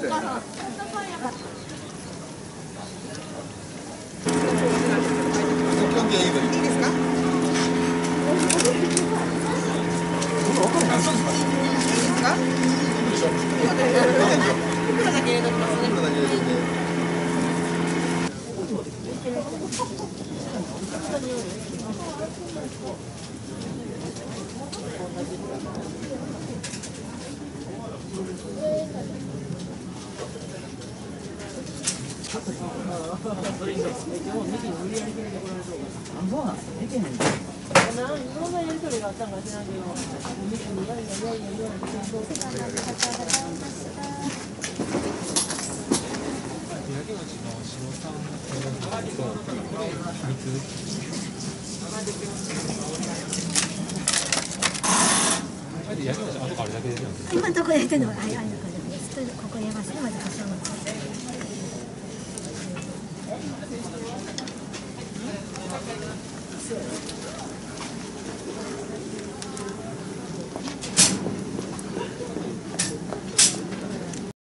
たいな。いいですか？分からない。そうですか？いいですか？袋だけ入れときますね。袋だけ入れといて。 どんなやり取りがあったんか知らんけど、ミキにいやいやいやいやいや今のところやってるのはあんな感じです。ここ入れますね、まずkasihます。